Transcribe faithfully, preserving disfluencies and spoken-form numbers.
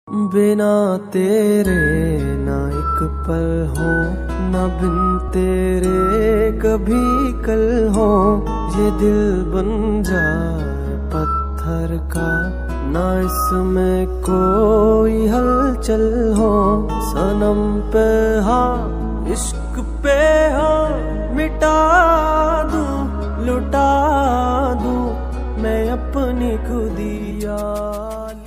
बिना तेरे ना एक पल हो, ना बिन तेरे कभी कल हो। ये दिल बन जाए पत्थर का, ना इसमें कोई हलचल हो। सनम पे हाँ, इश्क पे हाँ, मिटा दूं लुटा दूं मैं अपनी खुदिया।